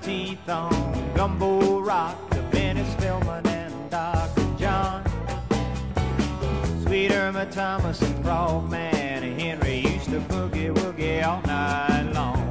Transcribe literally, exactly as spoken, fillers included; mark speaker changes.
Speaker 1: teeth on Gumbo Rock to Benny Spillman and Doctor John. Sweet Irma Thomas and Frogman and Henry used to boogie woogie all night long.